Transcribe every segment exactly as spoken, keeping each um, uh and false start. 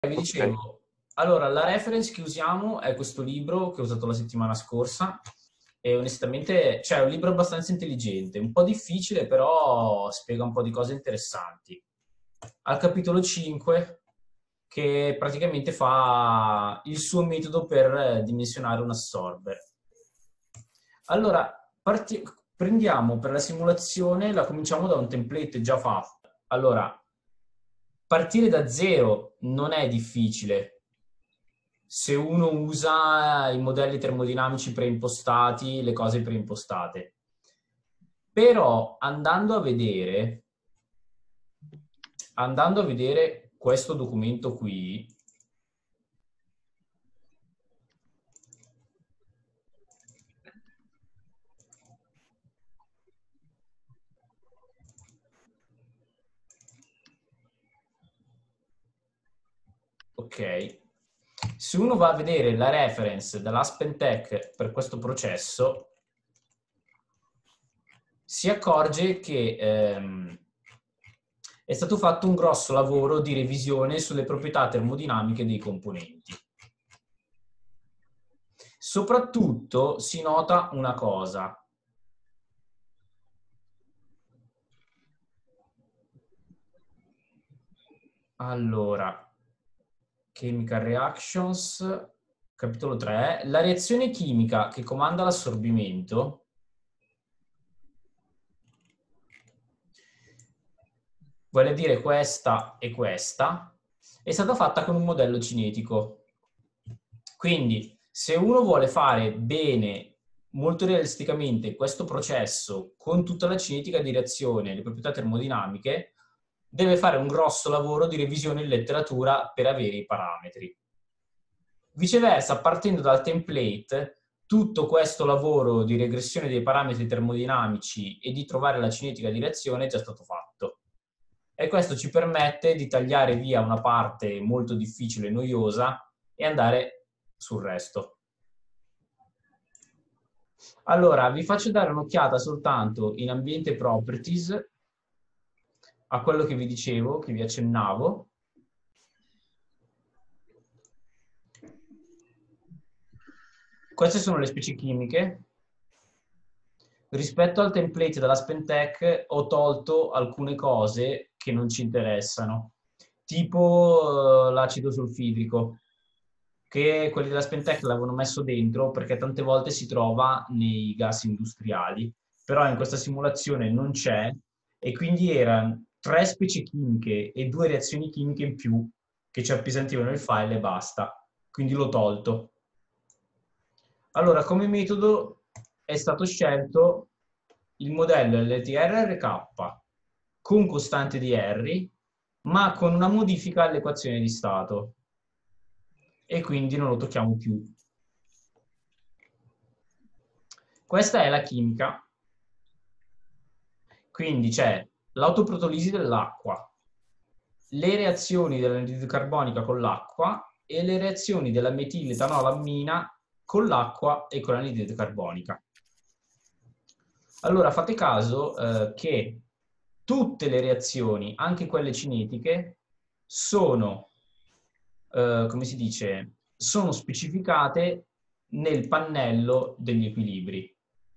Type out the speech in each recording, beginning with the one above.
vi Ok. dicevo, allora la reference che usiamo è questo libro che ho usato la settimana scorsa e onestamente, cioè, è un libro abbastanza intelligente, un po' difficile, però spiega un po' di cose interessanti. Al capitolo cinque, che praticamente fa il suo metodo per eh, dimensionare un assorber. Allora, parti- prendiamo per la simulazione, la cominciamo da un template già fatto. Allora, partire da zero non è difficile se uno usa i modelli termodinamici preimpostati, le cose preimpostate. Però andando a vedere, andando a vedere questo documento qui, ok, se uno va a vedere la reference dell'AspenTech per questo processo, si accorge che ehm, è stato fatto un grosso lavoro di revisione sulle proprietà termodinamiche dei componenti. Soprattutto si nota una cosa. Allora, Chemical Reactions, capitolo tre, la reazione chimica che comanda l'assorbimento vuole dire questa e questa, è stata fatta con un modello cinetico. Quindi, se uno vuole fare bene, molto realisticamente, questo processo con tutta la cinetica di reazione e le proprietà termodinamiche, deve fare un grosso lavoro di revisione in letteratura per avere i parametri. Viceversa, partendo dal template, tutto questo lavoro di regressione dei parametri termodinamici e di trovare la cinetica di reazione è già stato fatto. E questo ci permette di tagliare via una parte molto difficile e noiosa e andare sul resto. Allora, vi faccio dare un'occhiata soltanto in ambiente properties a quello che vi dicevo, che vi accennavo. Queste sono le specie chimiche. Rispetto al template della Spentech ho tolto alcune cose che non ci interessano, tipo eh, l'acido sulfidrico, che quelli della Spentech l'avevano messo dentro perché tante volte si trova nei gas industriali, però in questa simulazione non c'è e quindi erano tre specie chimiche e due reazioni chimiche in più che ci appesantivano il file e basta, quindi l'ho tolto. Allora, come metodo è stato scelto il modello L T R R K con costante di Henry, ma con una modifica all'equazione di stato. E quindi non lo tocchiamo più. Questa è la chimica. Quindi c'è l'autoprotolisi dell'acqua, le reazioni dell'anidride carbonica con l'acqua e le reazioni della metiletanolamina con l'acqua e con l'anidride carbonica. Allora fate caso eh, che tutte le reazioni, anche quelle cinetiche, sono, eh, come si dice, sono specificate nel pannello degli equilibri.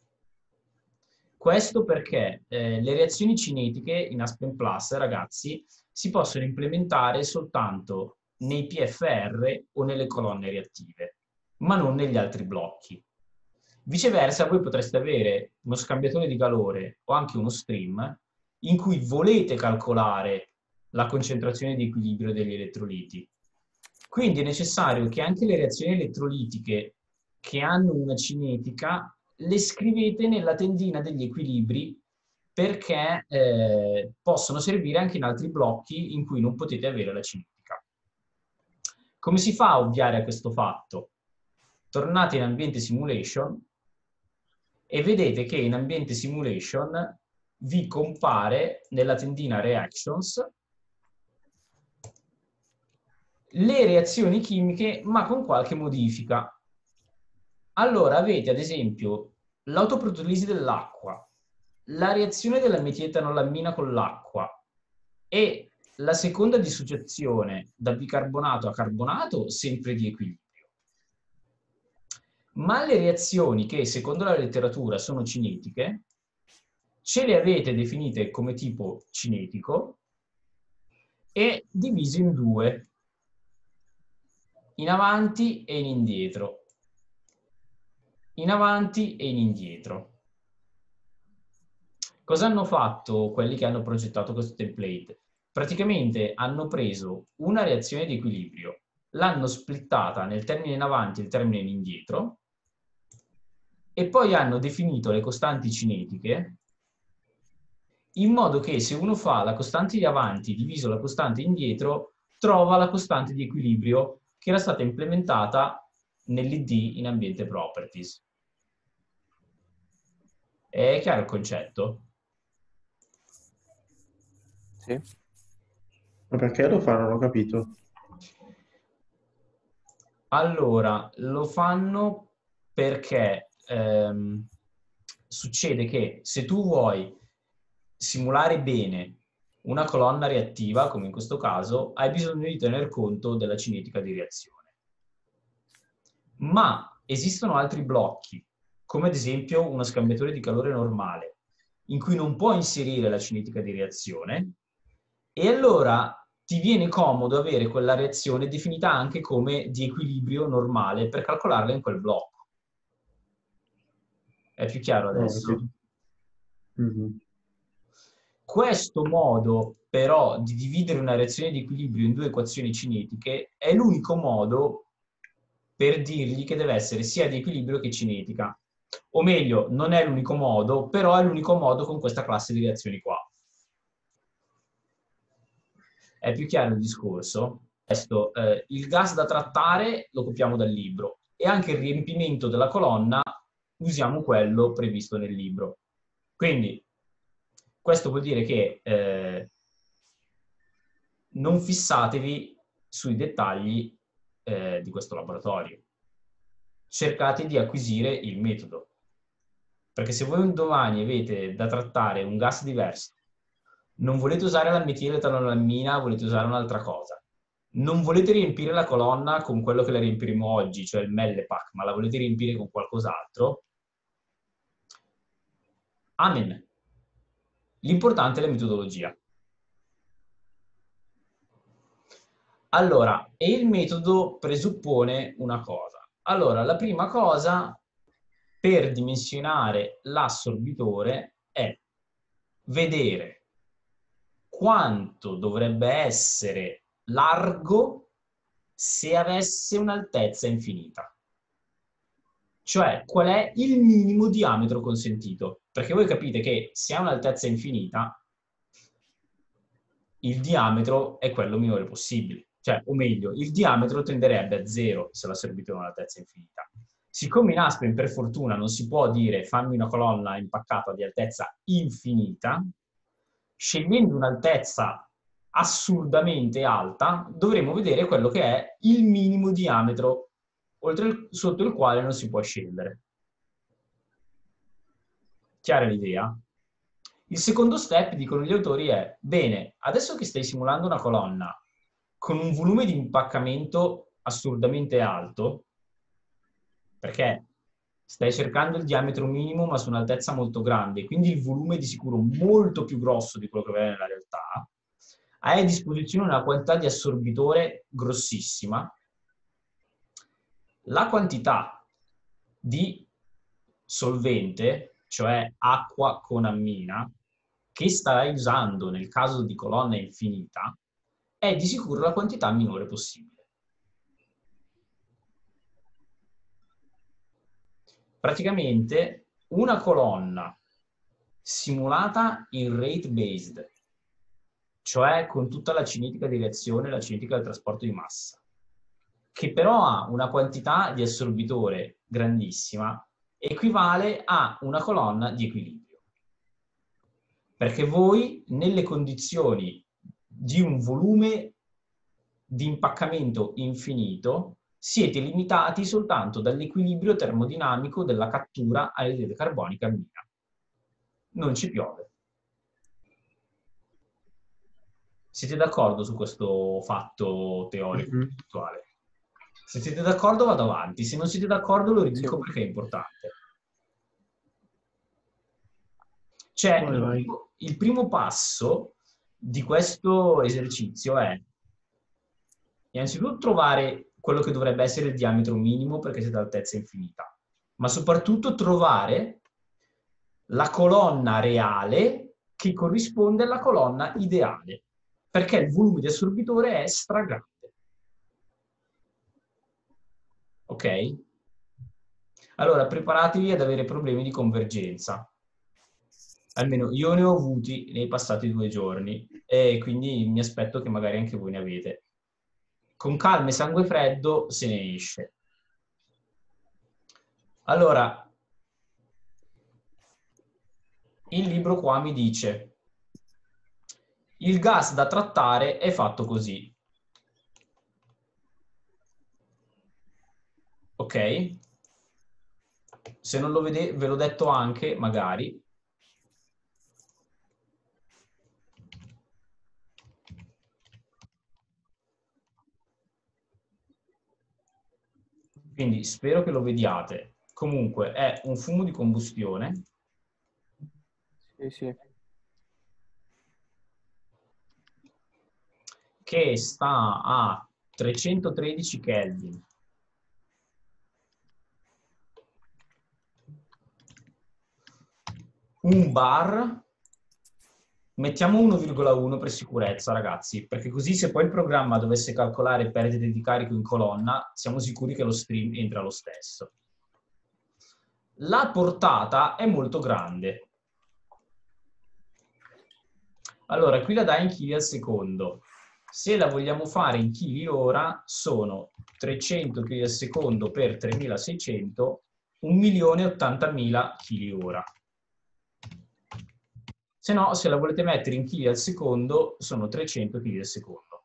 Questo perché eh, le reazioni cinetiche in Aspen Plus, ragazzi, si possono implementare soltanto nei P F R o nelle colonne reattive, ma non negli altri blocchi. Viceversa, voi potreste avere uno scambiatore di calore o anche uno stream in cui volete calcolare la concentrazione di equilibrio degli elettroliti. Quindi è necessario che anche le reazioni elettrolitiche che hanno una cinetica le scrivete nella tendina degli equilibri perché eh, possono servire anche in altri blocchi in cui non potete avere la cinetica. Come si fa a ovviare a questo fatto? Tornate in ambiente simulation e vedete che in ambiente simulation vi compare nella tendina reactions le reazioni chimiche ma con qualche modifica. Allora avete ad esempio l'autoprotolisi dell'acqua, la reazione della metietanolamina con l'acqua e La seconda dissociazione da bicarbonato a carbonato, sempre di equilibrio. Ma le reazioni che, secondo la letteratura, sono cinetiche, ce le avete definite come tipo cinetico e divise in due, in avanti e in indietro. In avanti e in indietro. Cosa hanno fatto quelli che hanno progettato questo template? Praticamente hanno preso una reazione di equilibrio, l'hanno splittata nel termine in avanti e il termine in indietro, e poi hanno definito le costanti cinetiche in modo che se uno fa la costante di avanti diviso la costante indietro, trova la costante di equilibrio che era stata implementata nell'I D in ambiente properties. È chiaro il concetto? Sì. Ma perché lo fanno? Non ho capito. Allora, lo fanno perché ehm, succede che se tu vuoi simulare bene una colonna reattiva, come in questo caso, hai bisogno di tener conto della cinetica di reazione. Ma esistono altri blocchi, come ad esempio uno scambiatore di calore normale, in cui non puoi inserire la cinetica di reazione, e allora ti viene comodo avere quella reazione definita anche come di equilibrio normale per calcolarla in quel blocco. È più chiaro No, ho adesso? capito. Mhm. Questo modo però di dividere una reazione di equilibrio in due equazioni cinetiche è l'unico modo per dirgli che deve essere sia di equilibrio che cinetica. O meglio, non è l'unico modo, però è l'unico modo con questa classe di reazioni qua. È più chiaro il discorso? Questo, eh, il gas da trattare lo copiamo dal libro e anche il riempimento della colonna usiamo quello previsto nel libro. Quindi questo vuol dire che eh, non fissatevi sui dettagli eh, di questo laboratorio. Cercate di acquisire il metodo. Perché se voi un domani avete da trattare un gas diverso, non volete usare la metiletanolommina, volete usare un'altra cosa, non volete riempire la colonna con quello che la riempiremo oggi, cioè il Mellepack, ma la volete riempire con qualcos'altro, amen. L'importante è la metodologia. Allora, e il metodo presuppone una cosa. Allora, la prima cosa per dimensionare l'assorbitore è vedere quanto dovrebbe essere largo se avesse un'altezza infinita. Cioè, qual è il minimo diametro consentito? Perché voi capite che se ha un'altezza infinita, il diametro è quello minore possibile. Cioè, o meglio, il diametro tenderebbe a zero se l'assorbitore ha un'altezza infinita. Siccome in Aspen, per fortuna, non si può dire fammi una colonna impaccata di altezza infinita, scegliendo un'altezza assurdamente alta, dovremo vedere quello che è il minimo diametro oltre il, sotto il quale non si può scendere. Chiara l'idea? Il secondo step, dicono gli autori, è bene, adesso che stai simulando una colonna con un volume di impaccamento assurdamente alto, perché stai cercando il diametro minimo ma su un'altezza molto grande, quindi il volume è di sicuro molto più grosso di quello che aveva nella realtà, hai a disposizione una quantità di assorbitore grossissima, la quantità di solvente, cioè acqua con ammina, che starai usando nel caso di colonna infinita, è di sicuro la quantità minore possibile. Praticamente una colonna simulata in rate based, cioè con tutta la cinetica di reazione e la cinetica del trasporto di massa, che però ha una quantità di assorbitore grandissima, equivale a una colonna di equilibrio. Perché voi, nelle condizioni di un volume di impaccamento infinito, siete limitati soltanto dall'equilibrio termodinamico della cattura all'anidride carbonica ammina. Non ci piove. Siete d'accordo su questo fatto teorico Mhm. concettuale? Se siete d'accordo vado avanti, se non siete d'accordo lo Sì. ridico perché è importante. Cioè, Vai, il vai. primo, il primo passo di questo esercizio è innanzitutto trovare quello che dovrebbe essere il diametro minimo perché siete ad altezza infinita, ma soprattutto trovare la colonna reale che corrisponde alla colonna ideale, perché il volume di assorbitore è stragrande. Ok? Allora, preparatevi ad avere problemi di convergenza. Almeno io ne ho avuti nei passati due giorni e quindi mi aspetto che magari anche voi ne avete. Con calma e sangue freddo se ne esce. Allora, il libro qua mi dice il gas da trattare è fatto così. Ok? Se non lo vedete, ve l'ho detto anche, magari. Quindi spero che lo vediate. Comunque è un fumo di combustione. Sì, sì. Che sta a trecentotredici Kelvin. Un bar, mettiamo uno virgola uno per sicurezza, ragazzi, perché così se poi il programma dovesse calcolare perdite di carico in colonna, siamo sicuri che lo stream entra lo stesso. La portata è molto grande. Allora, qui la dà in chili al secondo. Se la vogliamo fare in chili ora, sono trecento chili al secondo per tremilaseicento, un milione e ottantamila chili ora. Se no, se la volete mettere in chili al secondo, sono trecento chili al secondo.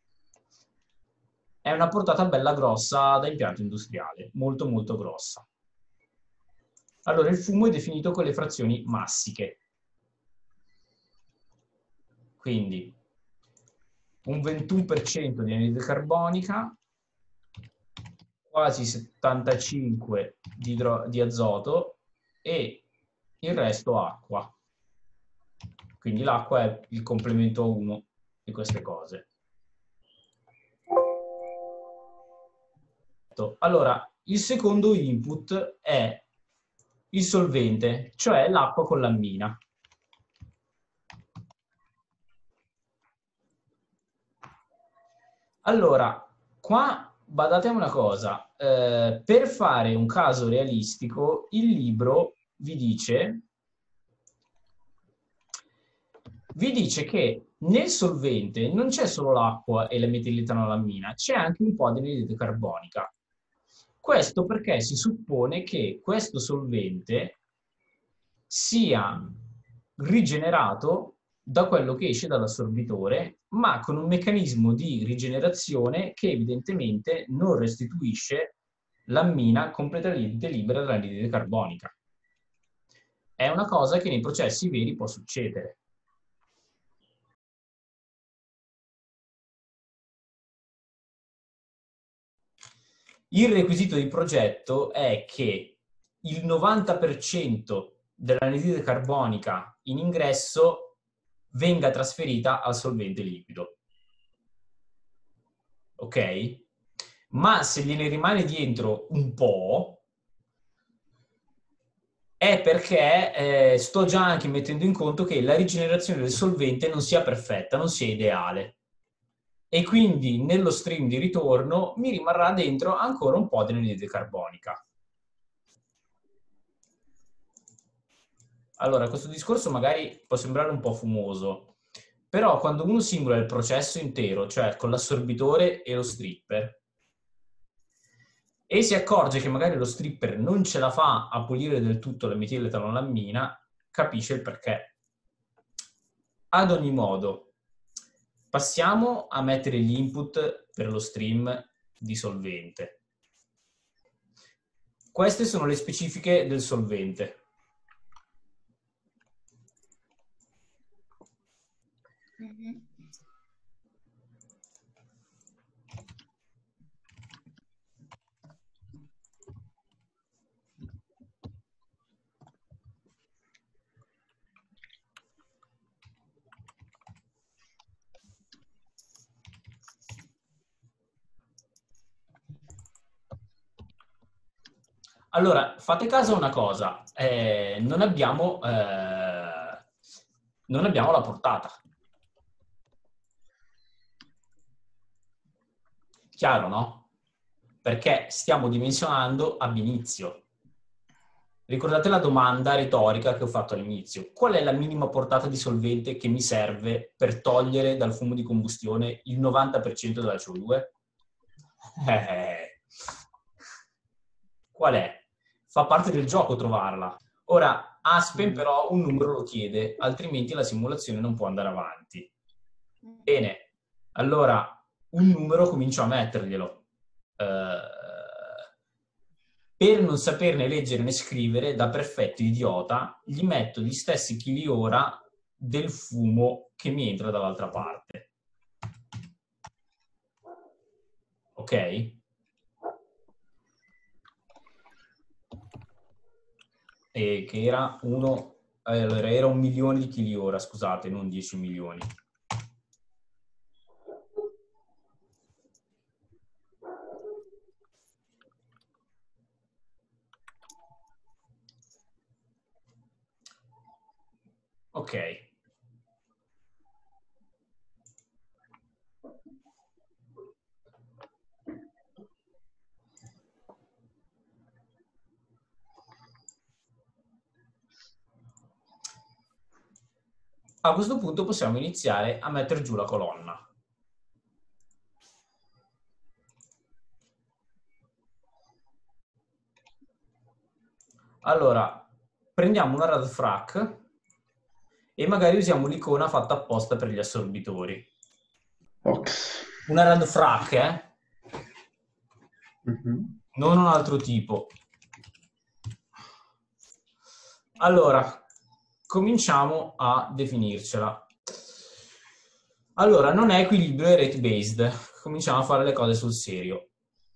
È una portata bella grossa da impianto industriale, molto molto grossa. Allora, il fumo è definito con le frazioni massiche. Quindi un ventuno per cento di anidride carbonica, quasi settantacinque di, idro- di azoto e il resto acqua. Quindi l'acqua è il complemento uno di queste cose. Allora, il secondo input è il solvente, cioè l'acqua con l'ammina. Allora, qua badate a una cosa, eh, per fare un caso realistico, il libro vi dice, vi dice che nel solvente non c'è solo l'acqua e la metilletanolamina, c'è anche un po' di anidride carbonica. Questo perché si suppone che questo solvente sia rigenerato da quello che esce dall'assorbitore, ma con un meccanismo di rigenerazione che evidentemente non restituisce l'ammina completamente libera dall'anidride carbonica. È una cosa che nei processi veri può succedere. Il requisito di progetto è che il novanta per cento dell'anidride carbonica in ingresso venga trasferita al solvente liquido. Ok? Ma se gliene rimane dietro un po', è perché eh, sto già anche mettendo in conto che la rigenerazione del solvente non sia perfetta, non sia ideale. E quindi nello stream di ritorno mi rimarrà dentro ancora un po' di anidride carbonica. Allora, questo discorso magari può sembrare un po' fumoso, però quando uno simula il processo intero, cioè con l'assorbitore e lo stripper, e si accorge che magari lo stripper non ce la fa a pulire del tutto la metilletanolamina, capisce il perché. Ad ogni modo, passiamo a mettere gli input per lo stream di solvente. Queste sono le specifiche del solvente. Mm-hmm. Allora, fate caso a una cosa, eh, non abbiamo, eh, non abbiamo la portata. Chiaro, no? Perché stiamo dimensionando ab inizio. Ricordate la domanda retorica che ho fatto all'inizio. Qual è la minima portata di solvente che mi serve per togliere dal fumo di combustione il novanta per cento della C O due? Eh, qual è? Fa parte del gioco trovarla. Ora, Aspen però un numero lo chiede, altrimenti la simulazione non può andare avanti. Bene, allora un numero comincio a metterglielo. Uh, per non saperne leggere né scrivere, da perfetto idiota, gli metto gli stessi chili ora del fumo che mi entra dall'altra parte. Ok? E che era uno, allora era un milione di chili ora, scusate, non dieci milioni. Ok. A questo punto possiamo iniziare a mettere giù la colonna. Allora, prendiamo una rad frac e magari usiamo l'icona fatta apposta per gli assorbitori. Ox. Una rad frac, eh? Mm-hmm. Non un altro tipo. Allora, cominciamo a definircela. Allora, non è equilibrio, è rate based. Cominciamo a fare le cose sul serio.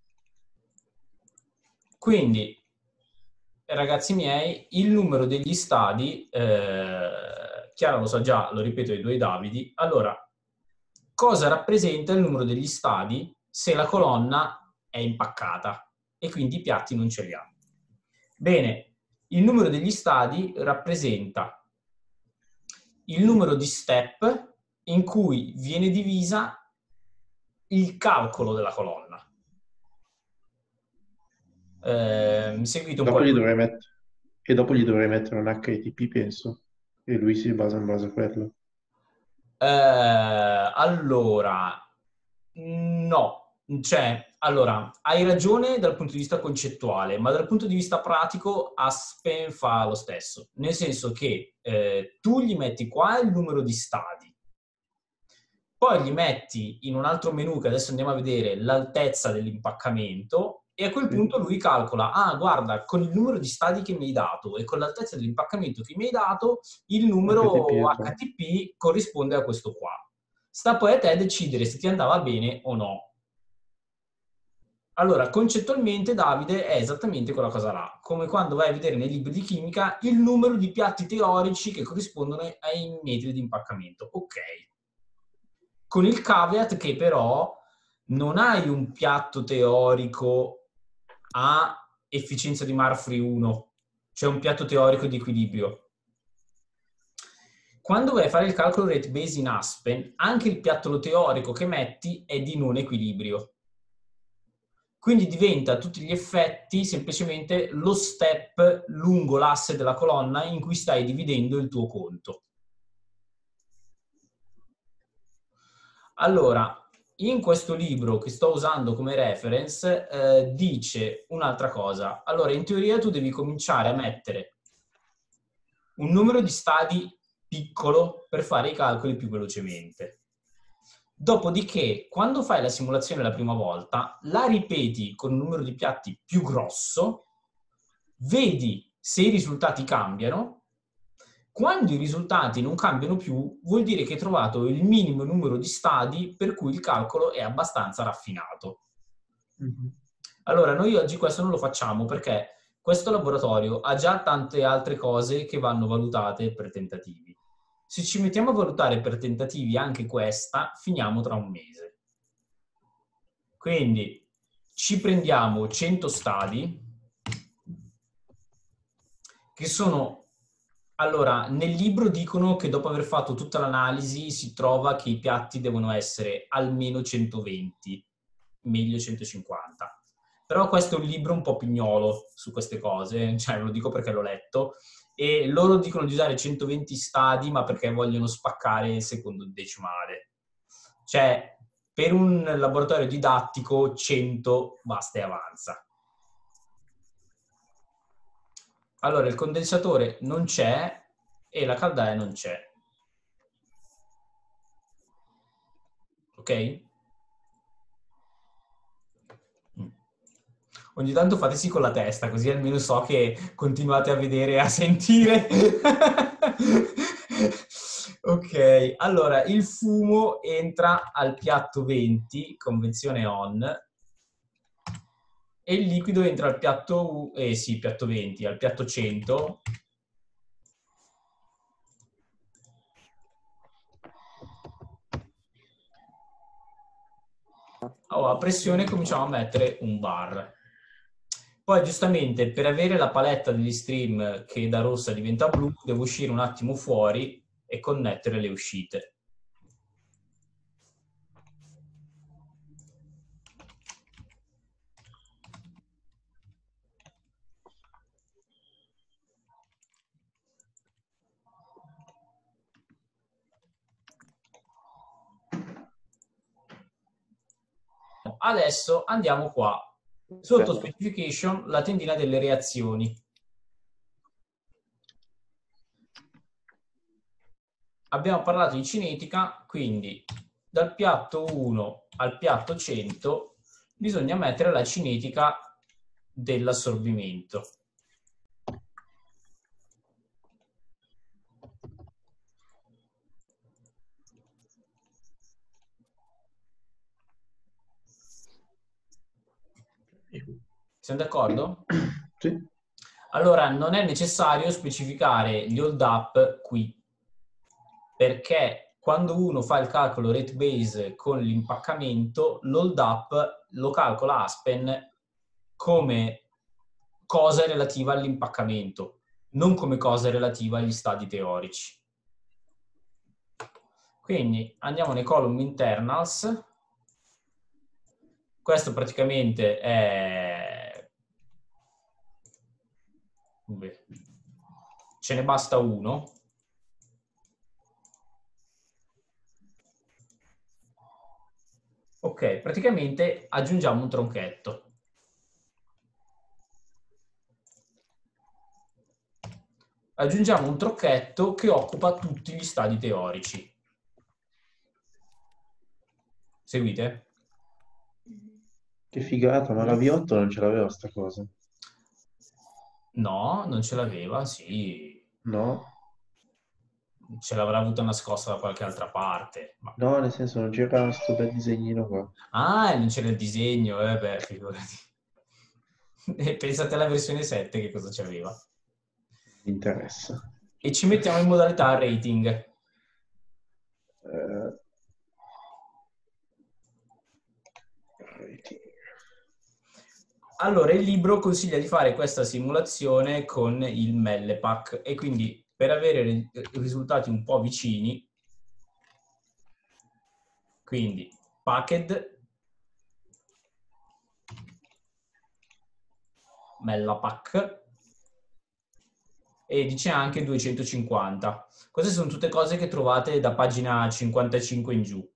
Quindi, ragazzi miei, il numero degli stadi, eh, Chiara lo sa già, lo ripeto ai due Davidi. Allora, cosa rappresenta il numero degli stadi se la colonna è impaccata e quindi i piatti non ce li ha? Bene, il numero degli stadi rappresenta il numero di step in cui viene divisa il calcolo della colonna. Eh, mi seguite un Dopo po'? gli dovrei mettere... E dopo gli dovrei mettere un H I T P, penso. E lui si basa in base a quello. Eh, allora, no. Cioè, allora, hai ragione dal punto di vista concettuale, ma dal punto di vista pratico Aspen fa lo stesso. Nel senso che eh, tu gli metti qua il numero di stadi, poi gli metti in un altro menu, che adesso andiamo a vedere, l'altezza dell'impaccamento, e a quel Sì. punto lui calcola, ah guarda, con il numero di stadi che mi hai dato e con l'altezza dell'impaccamento che mi hai dato, il numero H T P, H T P corrisponde a questo qua. Sta poi a te decidere se ti andava bene o no. Allora, concettualmente, Davide, è esattamente quella cosa là. Come quando vai a vedere nei libri di chimica il numero di piatti teorici che corrispondono ai metri di impaccamento. Ok. Con il caveat che però non hai un piatto teorico a efficienza di Marfrig uno, cioè un piatto teorico di equilibrio. Quando vai a fare il calcolo rate base in Aspen, anche il piatto teorico che metti è di non equilibrio. Quindi diventa a tutti gli effetti semplicemente lo step lungo l'asse della colonna in cui stai dividendo il tuo conto. Allora, in questo libro che sto usando come reference eh, dice un'altra cosa. Allora, in teoria tu devi cominciare a mettere un numero di stadi piccolo per fare i calcoli più velocemente. Dopodiché, quando fai la simulazione la prima volta, la ripeti con un numero di piatti più grosso, vedi se i risultati cambiano. Quando i risultati non cambiano più, vuol dire che hai trovato il minimo numero di stadi per cui il calcolo è abbastanza raffinato. Mm-hmm. Allora, noi oggi questo non lo facciamo perché questo laboratorio ha già tante altre cose che vanno valutate per tentativi. Se ci mettiamo a valutare per tentativi anche questa, finiamo tra un mese. Quindi ci prendiamo cento stadi che sono... Allora, nel libro dicono che dopo aver fatto tutta l'analisi si trova che i piatti devono essere almeno centoventi, meglio centocinquanta. Però questo è un libro un po' pignolo su queste cose, cioè lo dico perché l'ho letto, e loro dicono di usare centoventi stadi, ma perché vogliono spaccare il secondo decimale. Cioè, per un laboratorio didattico cento basta e avanza. Allora, il condensatore non c'è e la caldaia non c'è. Ok? Ogni tanto fate sì con la testa, così almeno so che continuate a vedere e a sentire. Ok, allora il fumo entra al piatto venti, convenzione on, e il liquido entra al piatto, eh sì, piatto venti, al piatto cento. Oh, a pressione cominciamo a mettere un bar. Poi giustamente per avere la paletta degli stream che da rossa diventa blu devo uscire un attimo fuori e connettere le uscite. Adesso andiamo qua. Sotto specification la tendina delle reazioni. Abbiamo parlato di cinetica, quindi dal piatto uno al piatto cento bisogna mettere la cinetica dell'assorbimento. Siamo d'accordo? Sì. Allora, non è necessario specificare gli hold up qui, perché quando uno fa il calcolo rate base con l'impaccamento, l'hold up lo calcola Aspen come cosa relativa all'impaccamento, non come cosa relativa agli stadi teorici. Quindi andiamo nei column internals. Questo praticamente è... ce ne basta uno. Ok, praticamente aggiungiamo un tronchetto. Aggiungiamo un tronchetto che occupa tutti gli stadi teorici. Seguite? Che figata, ma la V otto non ce l'aveva sta cosa. No, non ce l'aveva, sì. No? Ce l'avrà avuta nascosta da qualche altra parte. Ma... No, nel senso non c'era sto bel disegnino qua. Ah, non c'era il disegno, eh beh, figurati. E pensate alla versione sette che cosa c'aveva. Mi interessa. E ci mettiamo in modalità rating. Eh... Rating. Allora, il libro consiglia di fare questa simulazione con il Mellepack e quindi per avere risultati un po' vicini, quindi Packed, Mellapack e dice anche duecentocinquanta. Queste sono tutte cose che trovate da pagina cinquantacinque in giù.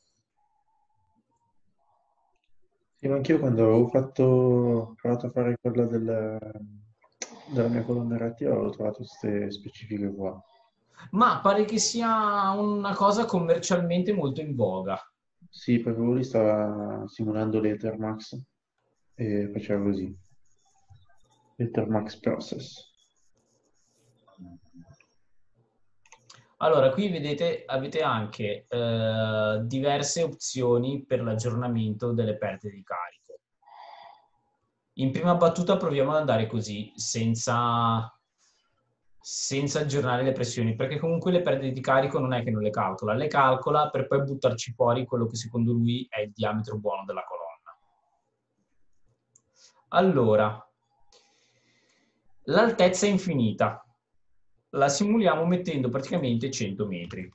Sì, ma anch'io quando avevo fatto, ho provato a fare quella del, della mia colonna narrativa avevo trovato queste specifiche qua. Ma pare che sia una cosa commercialmente molto in voga. Sì, perché lui stava simulando l'Ethermax e faceva così. Ethermax Process. Allora, qui vedete, avete anche eh, diverse opzioni per l'aggiornamento delle perdite di carico. In prima battuta proviamo ad andare così, senza, senza aggiornare le pressioni, perché comunque le perdite di carico non è che non le calcola, le calcola per poi buttarci fuori quello che secondo lui è il diametro buono della colonna. Allora, L'altezza è infinita. La simuliamo mettendo praticamente cento metri.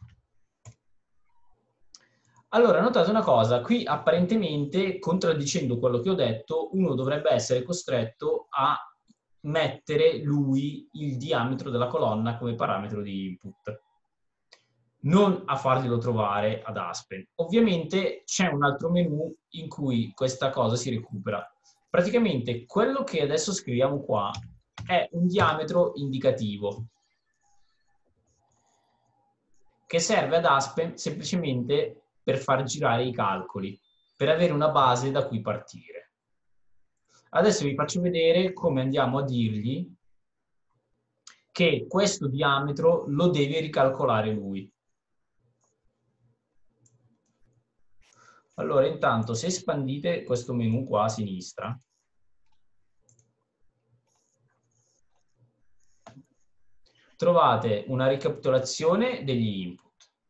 Allora, notate una cosa, qui apparentemente, contraddicendo quello che ho detto, uno dovrebbe essere costretto a mettere lui il diametro della colonna come parametro di input, non a farglielo trovare ad Aspen. Ovviamente c'è un altro menu in cui questa cosa si recupera. Praticamente quello che adesso scriviamo qua è un diametro indicativo che serve ad Aspen semplicemente per far girare i calcoli, per avere una base da cui partire. Adesso vi faccio vedere come andiamo a dirgli che questo diametro lo deve ricalcolare lui. Allora, intanto, se espandite questo menu qua a sinistra, trovate una ricapitolazione degli input.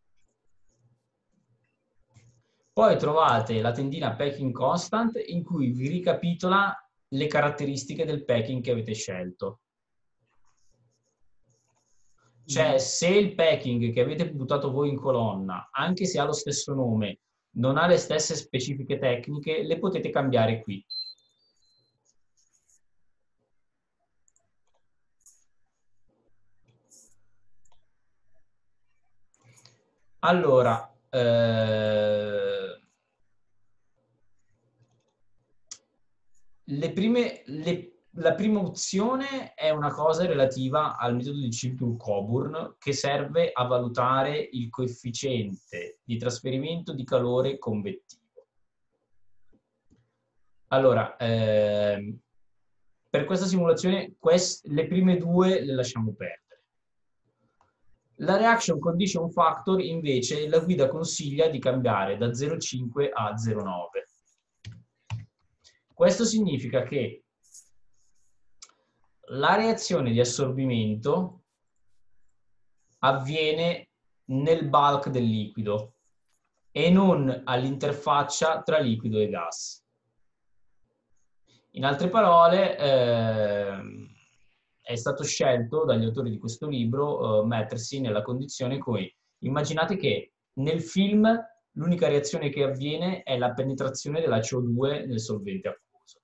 Poi trovate la tendina packing constant in cui vi ricapitola le caratteristiche del packing che avete scelto. Cioè, se il packing che avete buttato voi in colonna, anche se ha lo stesso nome, non ha le stesse specifiche tecniche, le potete cambiare qui. Allora, eh, le prime, le, la prima opzione è una cosa relativa al metodo di Chilton-Coburn che serve a valutare il coefficiente di trasferimento di calore convettivo. Allora, ehm, per questa simulazione quest, le prime due le lasciamo perdere. La Reaction Condition Factor invece la guida consiglia di cambiare da zero virgola cinque a zero virgola nove. Questo significa che la reazione di assorbimento avviene nel bulk del liquido e non all'interfaccia tra liquido e gas. In altre parole, eh, è stato scelto dagli autori di questo libro eh, mettersi nella condizione in cui immaginate che nel film l'unica reazione che avviene è la penetrazione della C O due nel solvente acquoso.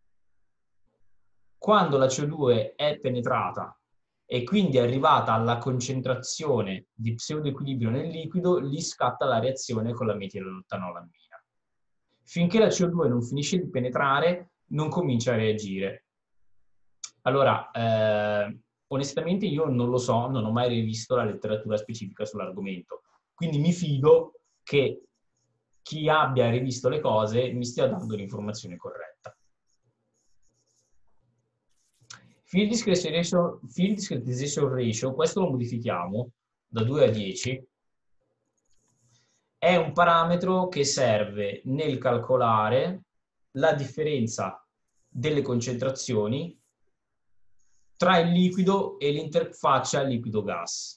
Quando la C O due è penetrata e quindi è arrivata alla concentrazione di pseudoequilibrio nel liquido, lì scatta la reazione con la metilotanolamina. Finché la C O due non finisce di penetrare, non comincia a reagire. Allora, eh, onestamente io non lo so, non ho mai rivisto la letteratura specifica sull'argomento, quindi mi fido che chi abbia rivisto le cose mi stia dando l'informazione corretta. Field discretization, field discretization ratio, questo lo modifichiamo da due a dieci, è un parametro che serve nel calcolare la differenza delle concentrazioni tra il liquido e l'interfaccia liquido-gas.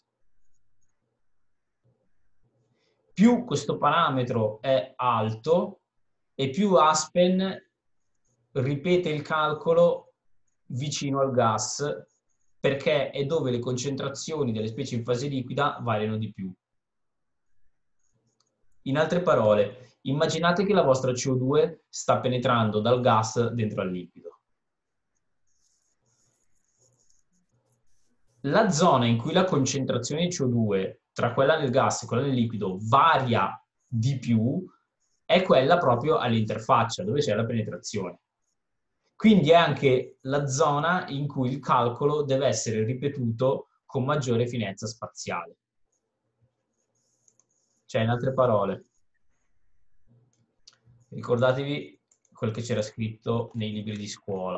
Più questo parametro è alto e più Aspen ripete il calcolo vicino al gas, perché è dove le concentrazioni delle specie in fase liquida variano di più. In altre parole, immaginate che la vostra C O due sta penetrando dal gas dentro al liquido. La zona in cui la concentrazione di C O due tra quella del gas e quella del liquido varia di più è quella proprio all'interfaccia, dove c'è la penetrazione. Quindi è anche la zona in cui il calcolo deve essere ripetuto con maggiore finezza spaziale. Cioè, in altre parole, ricordatevi quel che c'era scritto nei libri di scuola.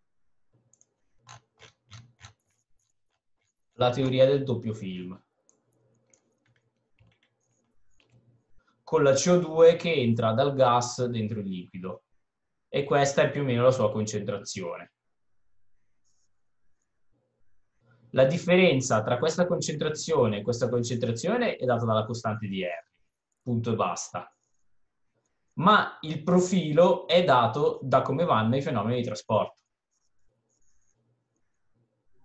La teoria del doppio film. Con la C O due che entra dal gas dentro il liquido. E questa è più o meno la sua concentrazione. La differenza tra questa concentrazione e questa concentrazione è data dalla costante di Henry, punto e basta. Ma il profilo è dato da come vanno i fenomeni di trasporto.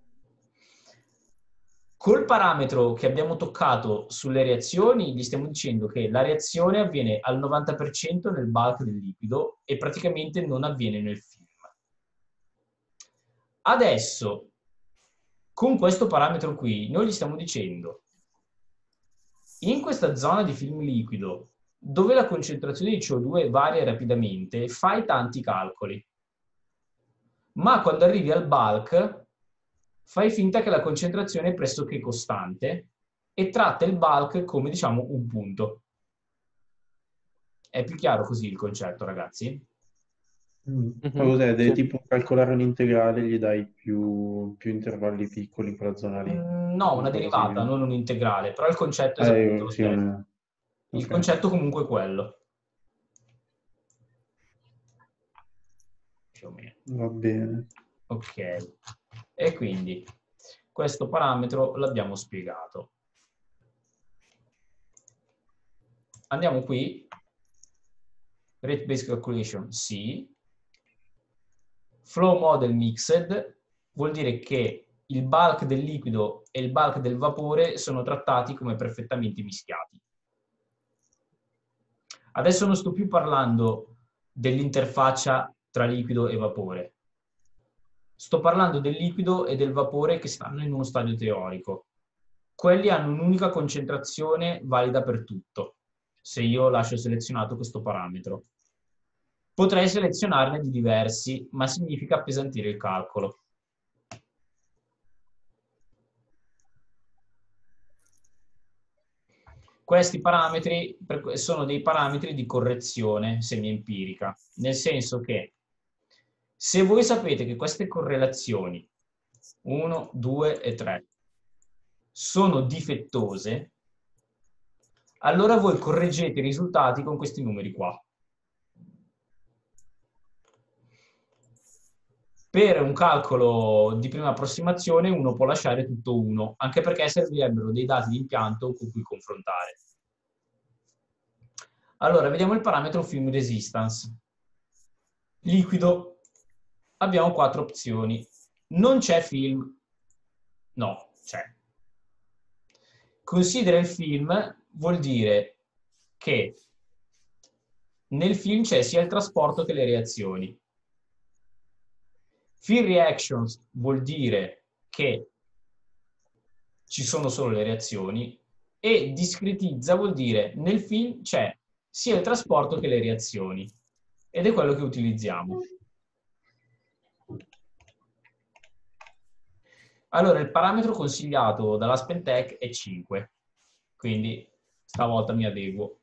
Col parametro che abbiamo toccato sulle reazioni, gli stiamo dicendo che la reazione avviene al novanta per cento nel bulk del liquido e praticamente non avviene nel film. Adesso, con questo parametro qui, noi gli stiamo dicendo, in questa zona di film liquido, dove la concentrazione di C O due varia rapidamente, fai tanti calcoli. Ma quando arrivi al bulk, fai finta che la concentrazione è pressoché costante e tratta il bulk come, diciamo, un punto. È più chiaro così il concetto, ragazzi? Mm. Ma Mhm, cos'è? Devi sì. tipo calcolare un integrale, gli dai più, più intervalli piccoli in quella zona lì. Mm, No, una Una cosa derivata, simile. non un integrale, però il concetto è Ah, esattamente eh, lo sì, stesso. una... Il Ok, concetto comunque è quello. Più o meno. va bene. Ok. E quindi questo parametro l'abbiamo spiegato. Andiamo qui. Rate based calculation, sì. Flow model mixed vuol dire che il bulk del liquido e il bulk del vapore sono trattati come perfettamente mischiati. Adesso non sto più parlando dell'interfaccia tra liquido e vapore. Sto parlando del liquido e del vapore che stanno in uno stadio teorico. Quelli hanno un'unica concentrazione valida per tutto, se io lascio selezionato questo parametro. Potrei selezionarne di diversi, ma significa appesantire il calcolo. Questi parametri sono dei parametri di correzione semi-empirica, nel senso che se voi sapete che queste correlazioni uno, due e tre sono difettose, allora voi correggete i risultati con questi numeri qua. Per un calcolo di prima approssimazione uno può lasciare tutto uno, anche perché servirebbero dei dati di impianto con cui confrontare. Allora, vediamo il parametro film resistance. Liquido. Abbiamo quattro opzioni. Non c'è film. No, c'è. Considera il film vuol dire che nel film c'è sia il trasporto che le reazioni. Field reactions vuol dire che ci sono solo le reazioni e discretizza vuol dire nel film c'è sia il trasporto che le reazioni ed è quello che utilizziamo. Allora, il parametro consigliato dall'AspenTech è cinque, quindi stavolta mi adeguo.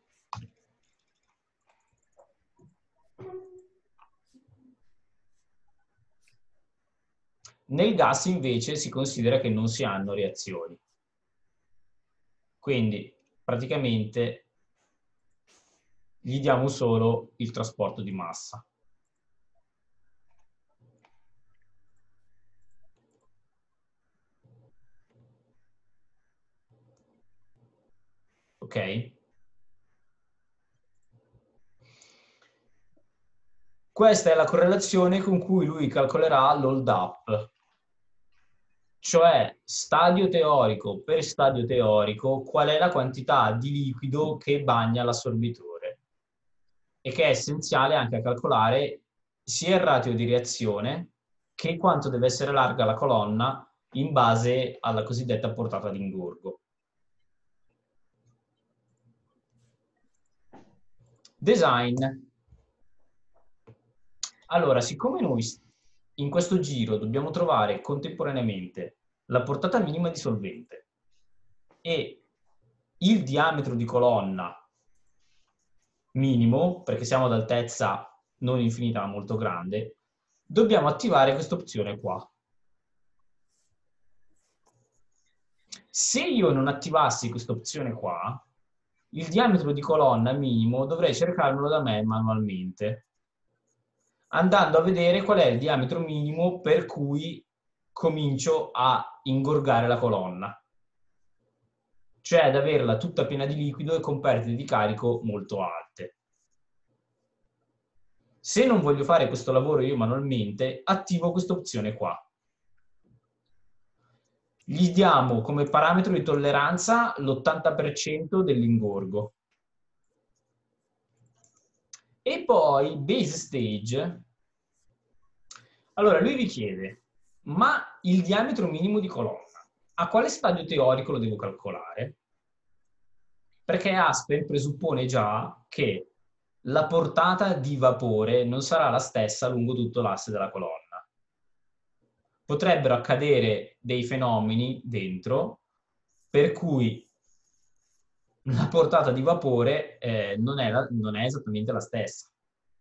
Nel gas invece si considera che non si hanno reazioni. Quindi praticamente gli diamo solo il trasporto di massa. Ok? Questa è la correlazione con cui lui calcolerà l'hold up. Cioè, stadio teorico per stadio teorico, qual è la quantità di liquido che bagna l'assorbitore e che è essenziale anche a calcolare sia il ratio di reazione che quanto deve essere larga la colonna in base alla cosiddetta portata d'ingorgo. Design. Allora, siccome noi in questo giro dobbiamo trovare contemporaneamente la portata minima di solvente e il diametro di colonna minimo, perché siamo ad altezza non infinita ma molto grande, dobbiamo attivare questa opzione qua. Se io non attivassi questa opzione qua, il diametro di colonna minimo dovrei cercarmelo da me manualmente, andando a vedere qual è il diametro minimo per cui comincio a ingorgare la colonna, cioè ad averla tutta piena di liquido e con perdite di carico molto alte. Se non voglio fare questo lavoro io manualmente, attivo questa opzione qua. Gli diamo come parametro di tolleranza l'ottanta per cento dell'ingorgo. E poi base stage. Allora lui vi chiede, ma il diametro minimo di colonna, a quale stadio teorico lo devo calcolare? Perché Aspen presuppone già che la portata di vapore non sarà la stessa lungo tutto l'asse della colonna. Potrebbero accadere dei fenomeni dentro per cui la portata di vapore eh, non, è la, non è esattamente la stessa.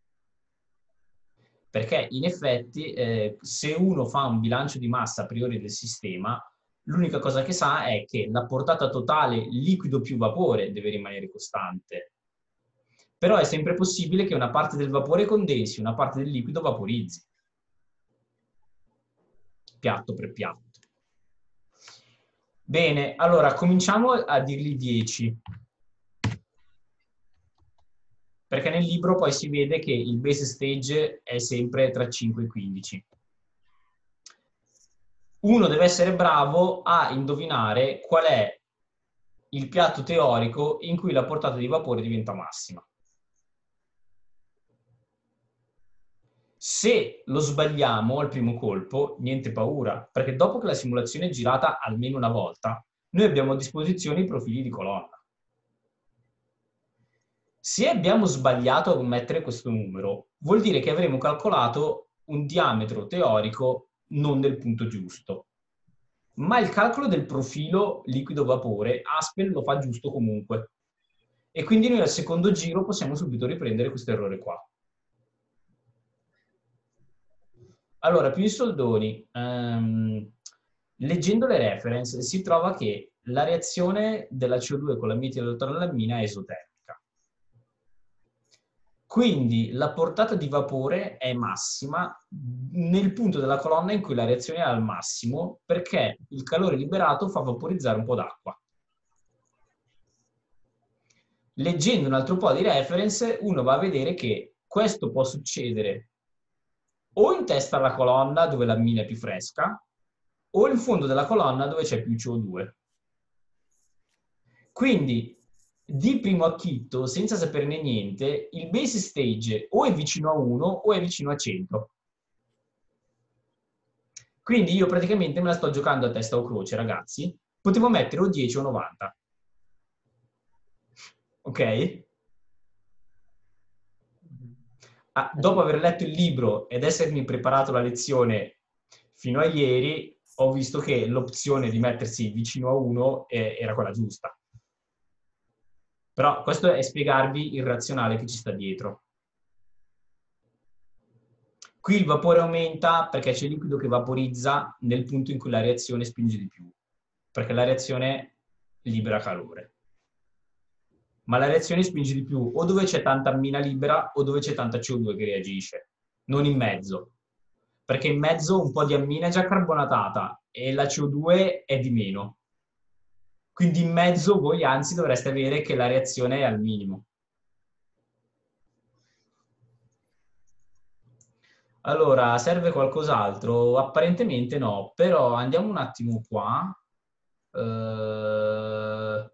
Perché in effetti eh, se uno fa un bilancio di massa a priori del sistema, l'unica cosa che sa è che la portata totale liquido più vapore deve rimanere costante. Però è sempre possibile che una parte del vapore condensi, una parte del liquido vaporizzi. Piatto per piatto. Bene, allora cominciamo a dirgli dieci. Perché nel libro poi si vede che il base stage è sempre tra cinque e quindici. Uno deve essere bravo a indovinare qual è il piatto teorico in cui la portata di vapore diventa massima. Se lo sbagliamo al primo colpo, niente paura, perché dopo che la simulazione è girata almeno una volta, noi abbiamo a disposizione i profili di colonna. Se abbiamo sbagliato a mettere questo numero, vuol dire che avremo calcolato un diametro teorico non del punto giusto. Ma il calcolo del profilo liquido-vapore Aspen lo fa giusto comunque. E quindi noi al secondo giro possiamo subito riprendere questo errore qua. Allora, più in soldoni, ehm, leggendo le reference si trova che la reazione della C O due con la metilallatoralamina è esotermica. Quindi la portata di vapore è massima nel punto della colonna in cui la reazione è al massimo, perché il calore liberato fa vaporizzare un po' d'acqua. Leggendo un altro po' di reference, uno va a vedere che questo può succedere o in testa alla colonna dove la mina è più fresca, o in fondo della colonna dove c'è più C O due. Quindi, di primo acchitto, senza saperne niente, il base stage o è vicino a uno o è vicino a cento. Quindi io praticamente me la sto giocando a testa o croce, ragazzi. Potevo mettere o dieci o novanta. Ok? Ah, dopo aver letto il libro ed essermi preparato la lezione fino a ieri, ho visto che l'opzione di mettersi vicino a uno era quella giusta. Però questo è spiegarvi il razionale che ci sta dietro. Qui il vapore aumenta perché c'è il liquido che vaporizza nel punto in cui la reazione spinge di più, perché la reazione libera calore. Ma la reazione spinge di più o dove c'è tanta ammina libera o dove c'è tanta C O due che reagisce, non in mezzo. Perché in mezzo un po' di ammina è già carbonatata e la C O due è di meno. Quindi in mezzo voi anzi dovreste avere che la reazione è al minimo. Allora, serve qualcos'altro? Apparentemente no, però andiamo un attimo qua. Uh,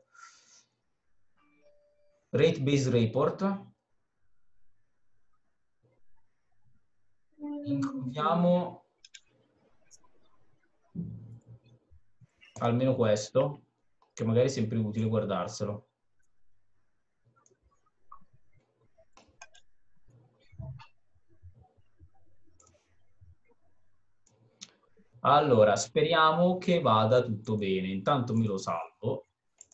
rate based report. Includiamo almeno questo, che magari è sempre utile guardarselo. Allora, speriamo che vada tutto bene. Intanto me lo salvo.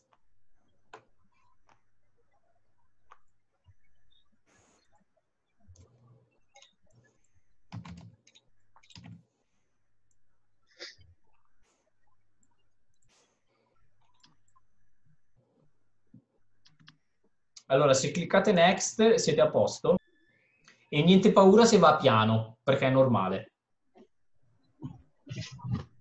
Allora, se cliccate Next siete a posto e niente paura se va piano, perché è normale.